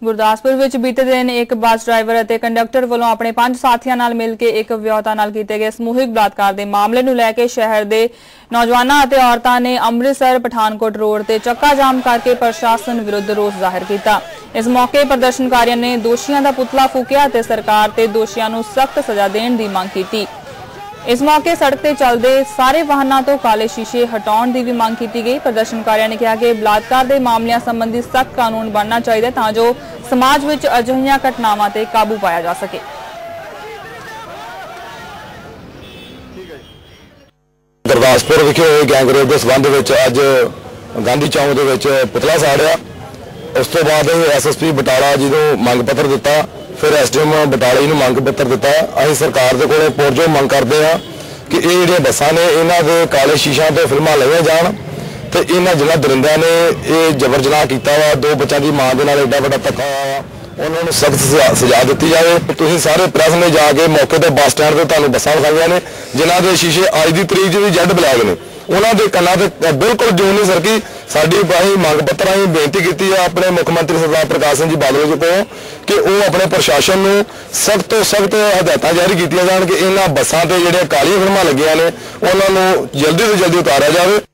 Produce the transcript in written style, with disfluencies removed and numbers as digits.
गुरदासपुर विच बीते दिन एक बस ड्राइवर और कंडक्टर वालों अपने 5 साथियों नाल मिल के एक विआहता नाल कीते गए समूहिक बलात्कार के मामले नूं लैके शहर के नौजवानों और औरतों ने अमृतसर पठानकोट रोड से चक्का जाम करके प्रशासन विरुद्ध रोष जाहिर किया। इस मौके प्रदर्शनकारियों ने दोषियों का पुतला फूकिया ते सरकार ते दोषियों नूं सख्त सजा देने की मांग की। इस मौके सड़क पर चलते सारे वाहनों तो काले शीशे हटाने की भी मांग की गई। प्रदर्शनकारियों ने कहा कि बलात्कार के मामलों संबंधी सख्त कानून बनना चाहिए तां जो समाज में अजिहियां घटनावां ते काबू पाया जा सके। गुरदासपुर विखे गैंगरेप के संबंध में अज गांधी चौक के पुतला साड़िया। उस तो बाद SSP बटाला जी को मंग पत्र दिता, फिर SDM बटाला जी को मंग पत्र दिता। असीं सरकार के कोल पुरजोर मंग करते हैं कि ये जो बसा ने इन्हां दे काले शीशा तो फिल्मां लईआं जाण ते इन्हां जिन्हां दरिंदियां ने ये जबर जनाह कीता वा, 2 बच्चों की मां दे नाल एडा वड्डा धक्का होया, उन्होंने सख्त सजा दी जाए। तुसीं सारे प्रेस ने जाके मौके पर बस स्टैंड पर तुहानूं बसां विखाईआं ने जिन्हां दे शीशे अज की तरीक भी जेड ब्लैक ने, उन्होंने कन्ना ते बिल्कुल जून नहीं सरकी। साडी असीं मंग पत्र असीं बेनती की है अपने मुख्यमंत्री सरदार प्रकाश सिंह जी बादल जी को कि वो अपने प्रशासन नूं सख्त तो सख्त हदायतां जारी कीतियां जाण कि इन्हां बसां ते जिहड़े कालियां फिल्मां लगियां ने उन्हां नूं जल्दी तो जल्दी उतारिया जाए।